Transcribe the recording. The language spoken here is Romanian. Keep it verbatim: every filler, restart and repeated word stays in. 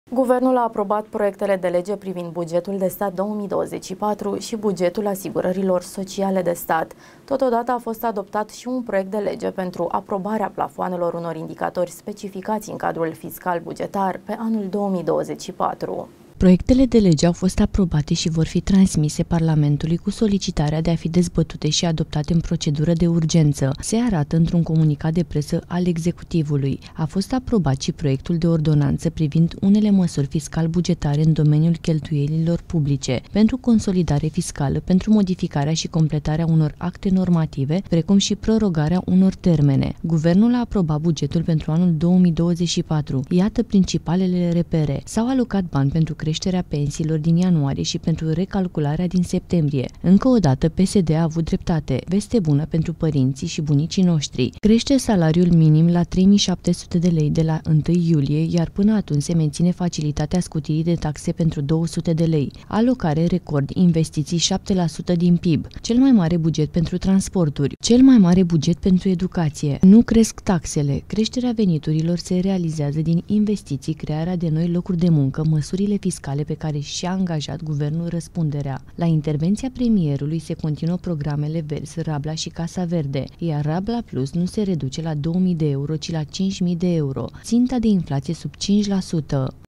Guvernul a aprobat proiectele de lege privind bugetul de stat două mii douăzeci și patru și bugetul asigurărilor sociale de stat. Totodată a fost adoptat și un proiect de lege pentru aprobarea plafoanelor unor indicatori specificați în cadrul fiscal bugetar pe anul două mii douăzeci și patru. Proiectele de lege au fost aprobate și vor fi transmise Parlamentului cu solicitarea de a fi dezbătute și adoptate în procedură de urgență. Se arată într-un comunicat de presă al executivului. A fost aprobat și proiectul de ordonanță privind unele măsuri fiscal-bugetare în domeniul cheltuielilor publice, pentru consolidare fiscală, pentru modificarea și completarea unor acte normative, precum și prorogarea unor termene. Guvernul a aprobat bugetul pentru anul două mii douăzeci și patru. Iată principalele repere. S-au alocat bani pentru creșterea pensiilor din ianuarie și pentru recalcularea din septembrie. Încă o dată, P S D a avut dreptate. Veste bună pentru părinții și bunicii noștri. Crește salariul minim la trei mii șapte sute de lei de la întâi iulie, iar până atunci se menține facilitatea scutirii de taxe pentru două sute de lei. Alocare record, investiții șapte la sută din P I B. Cel mai mare buget pentru transporturi. Cel mai mare buget pentru educație. Nu cresc taxele. Creșterea veniturilor se realizează din investiții, crearea de noi locuri de muncă, măsurile fiscale pe care și-a angajat guvernul răspunderea. La intervenția premierului se continuă programele Verzi, Rabla și Casa Verde, iar Rabla Plus nu se reduce la două mii de euro, ci la cinci mii de euro. Ținta de inflație sub cinci la sută.